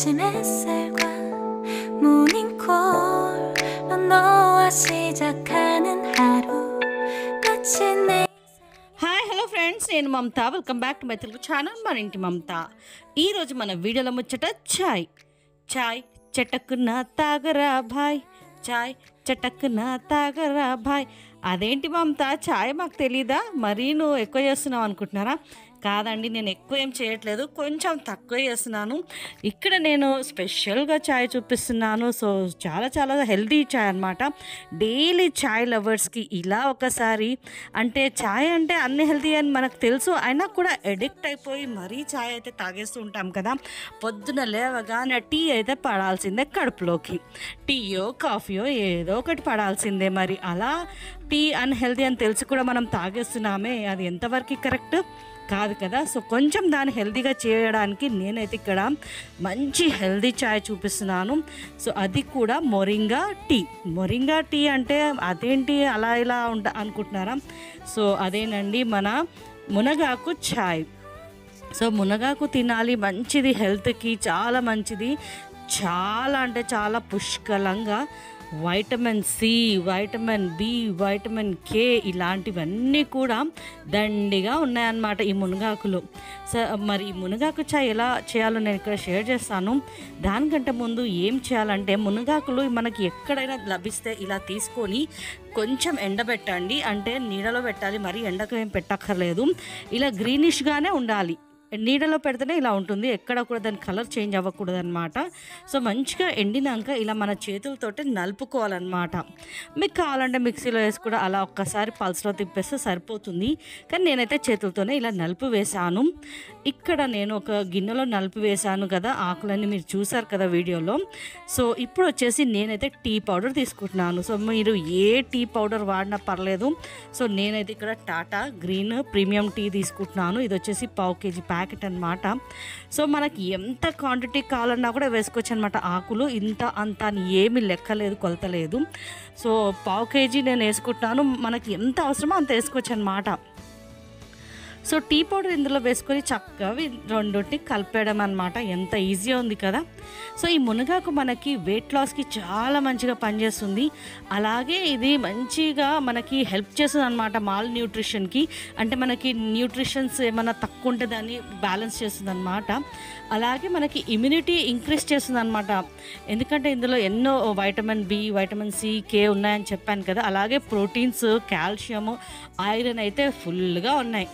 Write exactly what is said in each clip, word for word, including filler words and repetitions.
아침 햇살과 모닝콜로 너와 시작하는 하루 마치 내 hi hello friends, నేను Mamata. Welcome back to my Telugu channel మన ఇంటి మమత. ఈరోజు మన వీడియోలో ముచ్చట చాయ్. చాయ్ చటక్కున తాగరా భాయ్, చాయ్ చటక్కున తాగరా భాయ్. అదేంటి మమత, చాయ్ మాకు తెలీదా? మరీ నువ్వు ఎక్కువ చేస్తున్నావు అనుకుంటున్నారా? కాదండి, నేను ఎక్కువ ఏం చేయట్లేదు, కొంచెం తక్కువ చేస్తున్నాను. ఇక్కడ నేను స్పెషల్గా చాయ్ చూపిస్తున్నాను. సో చాలా చాలా హెల్తీ చాయ్ అనమాట. డైలీ చాయ్ లవర్స్కి ఇలా ఒకసారి, అంటే చాయ్ అంటే అన్ని హెల్తీ అని మనకు తెలుసు, అయినా కూడా ఎడిక్ట్ అయిపోయి మరీ చాయ్ అయితే తాగేస్తూ ఉంటాం కదా. పొద్దున లేవగానే టీ అయితే పడాల్సిందే కడుపులోకి. టీయో కాఫీయో ఏదో ఒకటి పడాల్సిందే. మరి అలా టీ అన్హెల్తీ అని తెలిసి కూడా మనం తాగేస్తున్నామే, అది ఎంతవరకు కరెక్ట్ కాదు కదా. సో కొంచెం దాన్ని హెల్తీగా చేయడానికి నేనైతే ఇక్కడ మంచి హెల్తీ చాయ్ చూపిస్తున్నాను. సో అది కూడా మొరింగా టీ. మొరింగా టీ అంటే అదేంటి అలా ఇలా ఉంట అనుకుంటున్నారా? సో అదేనండి మన మునగాకు చాయ్. సో మునగాకు తినాలి, మంచిది, హెల్త్కి చాలా మంచిది. చాలా అంటే చాలా పుష్కలంగా vitamin C, vitamin B, vitamin K ఇలాంటివన్నీ కూడా దండిగా ఉన్నాయన్నమాట ఈ మునగాకులో. సో మరి ఈ మునగాకు చాయ్ ఎలా చేయాలో నేను ఇక్కడ షేర్ చేస్తాను. దానికంటే ముందు ఏం చేయాలంటే, మునగాకులు మనకి ఎక్కడైనా లభిస్తే ఇలా తీసుకొని కొంచెం ఎండబెట్టండి. అంటే నీడలో పెట్టాలి, మరి ఎండకు ఏం పెట్టక్కర్లేదు. ఇలా గ్రీనిష్గానే ఉండాలి. నీడలో పెడితేనే ఇలా ఉంటుంది, ఎక్కడ కూడా దాని కలర్ చేంజ్ అవ్వకూడదు అనమాట. సో మంచిగా ఎండినాక ఇలా మన చేతులతోటి నలుపుకోవాలన్నమాట. మీకు కావాలంటే మిక్సీలో వేసి కూడా అలా ఒక్కసారి పల్స్లో తిప్పేస్తే సరిపోతుంది. కానీ నేనైతే చేతులతోనే ఇలా నలుపు వేసాను. ఇక్కడ నేను ఒక గిన్నెలో నలుపు వేసాను కదా, ఆకులన్నీ మీరు చూసారు కదా వీడియోలో. సో ఇప్పుడు వచ్చేసి నేనైతే టీ పౌడర్ తీసుకుంటున్నాను. సో మీరు ఏ టీ పౌడర్ వాడినా పర్లేదు. సో నేనైతే ఇక్కడ టాటా గ్రీన్ ప్రీమియం టీ తీసుకుంటున్నాను. ఇది వచ్చేసి పావు కేజీ ప్యాకెట్ అనమాట. సో మనకి ఎంత క్వాంటిటీ కావాలన్నా కూడా వేసుకోవచ్చు అనమాట. ఆకులు ఇంత అంత అని ఏమీ లెక్కలేదు, కొలతలేదు. సో పావు కేజీ నేను వేసుకుంటున్నాను. మనకి ఎంత అవసరమో అంత వేసుకోవచ్చు అనమాట. సో టీ పౌడర్ ఇందులో వేసుకొని చక్కగా రెండుటి కలిపేయడం అనమాట. ఎంత ఈజీగా ఉంది కదా. సో ఈ మునగాకు మనకి వెయిట్ లాస్కి చాలా మంచిగా పనిచేస్తుంది. అలాగే ఇది మంచిగా మనకి హెల్ప్ చేస్తుంది అనమాట మాల్ న్యూట్రిషన్కి. అంటే మనకి న్యూట్రిషన్స్ ఏమైనా తక్కువ ఉంటే దాన్ని బ్యాలెన్స్ చేస్తుంది అనమాట. అలాగే మనకి ఇమ్యూనిటీ ఇంక్రీజ్ చేస్తుంది అనమాట. ఎందుకంటే ఇందులో ఎన్నో vitamin B, vitamin C, K ఉన్నాయని చెప్పాను కదా. అలాగే ప్రోటీన్స్, కాల్షియము, ఐరన్ అయితే ఫుల్గా ఉన్నాయి.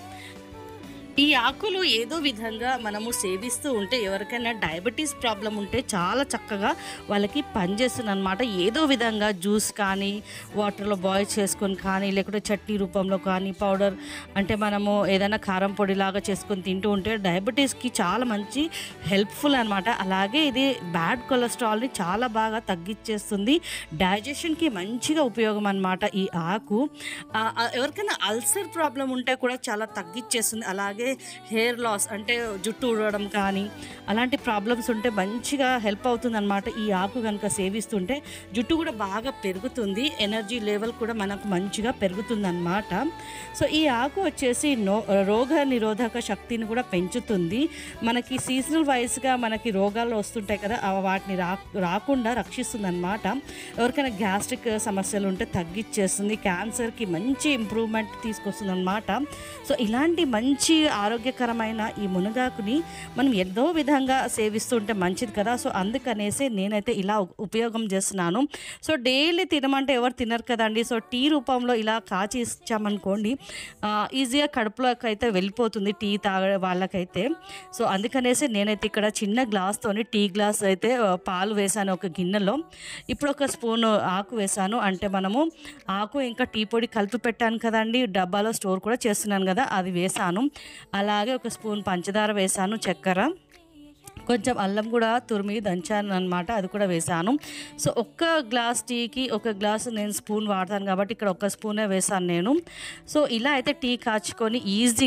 ఈ ఆకులు ఏదో విధంగా మనము సేవిస్తూ ఉంటే ఎవరికైనా డయాబెటీస్ ప్రాబ్లం ఉంటే చాలా చక్కగా వాళ్ళకి పనిచేస్తుంది అనమాట. ఏదో విధంగా జ్యూస్ కానీ, వాటర్లో బాయిల్ చేసుకొని కానీ, లేకుంటే చట్నీ రూపంలో కానీ, పౌడర్ అంటే మనము ఏదైనా కారం పొడిలాగా చేసుకొని తింటూ ఉంటే డయాబెటీస్కి చాలా మంచి హెల్ప్ఫుల్ అనమాట. అలాగే ఇది బ్యాడ్ కొలెస్ట్రాల్ని చాలా బాగా తగ్గించేస్తుంది. డైజెషన్కి మంచిగా ఉపయోగం అనమాట ఈ ఆకు. ఎవరికైనా అల్సర్ ప్రాబ్లం ఉంటే కూడా చాలా తగ్గించేస్తుంది. అలాగే హెయిర్ లాస్ అంటే జుట్టు ఊడడం కానీ అలాంటి ప్రాబ్లమ్స్ ఉంటే మంచిగా హెల్ప్ అవుతుంది అనమాట. ఈ ఆకు కనుక సేవిస్తుంటే జుట్టు కూడా బాగా పెరుగుతుంది, ఎనర్జీ లెవెల్ కూడా మనకు మంచిగా పెరుగుతుంది అనమాట. సో ఈ ఆకు వచ్చేసి నో రోగ నిరోధక శక్తిని కూడా పెంచుతుంది. మనకి సీజనల్ వైజ్గా మనకి రోగాలు వస్తుంటాయి కదా, వాటిని రా రాకుండా రక్షిస్తుంది అనమాట. ఎవరికైనా గ్యాస్ట్రిక్ సమస్యలు ఉంటే తగ్గించేస్తుంది, క్యాన్సర్కి మంచి ఇంప్రూవ్మెంట్ తీసుకొస్తుంది అనమాట. సో ఇలాంటి మంచి ఆరోగ్యకరమైన ఈ మునగాకుని మనం ఎంతో విధంగా సేవిస్తుంటే మంచిది కదా. సో అందుకనేసి నేనైతే ఇలా ఉపయోగం చేస్తున్నాను. సో డైలీ తినమంటే ఎవరు తినరు కదండి. సో టీ రూపంలో ఇలా కాచి ఇచ్చామనుకోండి, ఈజీగా కడుపులోకి అయితే వెళ్ళిపోతుంది టీ తాగే వాళ్ళకైతే. సో అందుకనేసి నేనైతే ఇక్కడ చిన్న గ్లాస్తోని టీ గ్లాస్ అయితే పాలు వేసాను ఒక గిన్నెలో. ఇప్పుడు ఒక స్పూన్ ఆకు వేసాను. అంటే మనము ఆకు ఇంకా టీ పొడి కలిపి పెట్టాను కదండి, డబ్బాలో స్టోర్ కూడా చేస్తున్నాను కదా, అది వేసాను. అలాగే ఒక స్పూన్ పంచదార వేసాను, చక్కెర, కొంచెం అల్లం కూడా తురిమి దంచాను అనమాట, అది కూడా వేసాను. సో ఒక్క గ్లాస్ టీకి ఒక గ్లాసు నేను స్పూన్ వాడతాను కాబట్టి ఇక్కడ ఒక స్పూనే వేసాను నేను. సో ఇలా అయితే టీ కాచుకొని ఈజీగా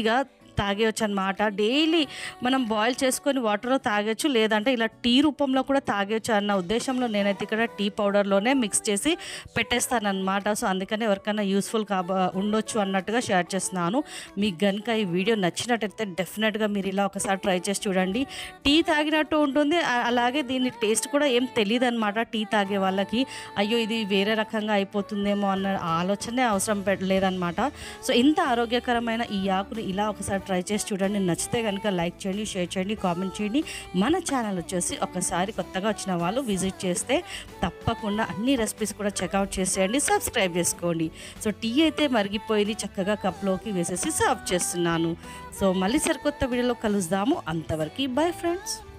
తాగేయచ్చు అనమాట. డైలీ మనం బాయిల్ చేసుకొని వాటర్లో తాగొచ్చు, లేదంటే ఇలా టీ రూపంలో కూడా తాగొచ్చు అన్న ఉద్దేశంలో నేనైతే ఇక్కడ టీ పౌడర్లోనే మిక్స్ చేసి పెట్టేస్తానమాట. సో అందుకని ఎవరికైనా యూస్ఫుల్ కాబ ఉండొచ్చు అన్నట్టుగా షేర్ చేస్తున్నాను. మీకు కనుక ఈ వీడియో నచ్చినట్టయితే డెఫినెట్గా మీరు ఇలా ఒకసారి ట్రై చేసి చూడండి. టీ తాగినట్టు ఉంటుంది, అలాగే దీని టేస్ట్ కూడా ఏం తెలియదు అనమాట. టీ తాగే వాళ్ళకి అయ్యో ఇది వేరే రకంగా అయిపోతుందేమో అన్న ఆలోచనే అవసరం లేదనమాట. సో ఇంత ఆరోగ్యకరమైన ఈ ఆకుని ఇలా ఒకసారి ట్రై చేసి చూడండి. నచ్చితే కనుక లైక్ చేయండి, షేర్ చేయండి, కామెంట్ చేయండి. మన ఛానల్ వచ్చేసి ఒకసారి కొత్తగా వచ్చిన వాళ్ళు విజిట్ చేస్తే తప్పకుండా అన్ని రెసిపీస్ కూడా చెక్అవుట్ చేసేయండి, సబ్స్క్రైబ్ చేసుకోండి. సో టీ అయితే మరిగిపోయింది, చక్కగా కప్లోకి వేసేసి సర్వ్ చేస్తున్నాను. సో మళ్ళీ సరికొత్త వీడియోలో కలుద్దాము. అంతవరకు బై ఫ్రెండ్స్.